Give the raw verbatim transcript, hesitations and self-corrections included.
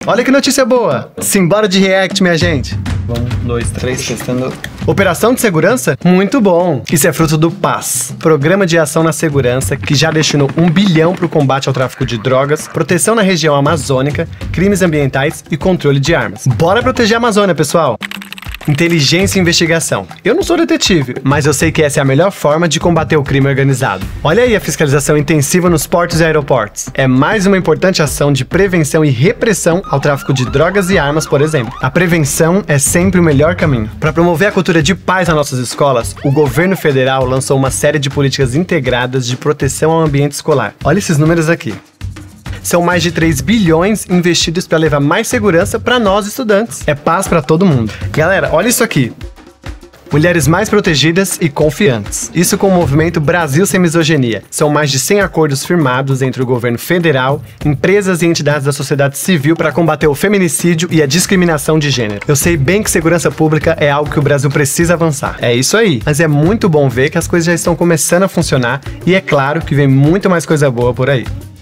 Olha que notícia boa! Simbora de React, minha gente! Um, dois, três, testando. Operação de segurança? Muito bom! Isso é fruto do PAS, Programa de Ação na Segurança, que já destinou um bilhão para o combate ao tráfico de drogas, proteção na região amazônica, crimes ambientais e controle de armas. Bora proteger a Amazônia, pessoal! Inteligência e investigação. Eu não sou detetive, mas eu sei que essa é a melhor forma de combater o crime organizado. Olha aí a fiscalização intensiva nos portos e aeroportos. É mais uma importante ação de prevenção e repressão ao tráfico de drogas e armas, por exemplo. A prevenção é sempre o melhor caminho. Para promover a cultura de paz nas nossas escolas, o governo federal lançou uma série de políticas integradas de proteção ao ambiente escolar. Olha esses números aqui. São mais de três bilhões investidos para levar mais segurança para nós estudantes. É paz para todo mundo. Galera, olha isso aqui. Mulheres mais protegidas e confiantes. Isso com o movimento Brasil Sem Misoginia. São mais de cem acordos firmados entre o governo federal, empresas e entidades da sociedade civil para combater o feminicídio e a discriminação de gênero. Eu sei bem que segurança pública é algo que o Brasil precisa avançar. É isso aí. Mas é muito bom ver que as coisas já estão começando a funcionar e é claro que vem muito mais coisa boa por aí.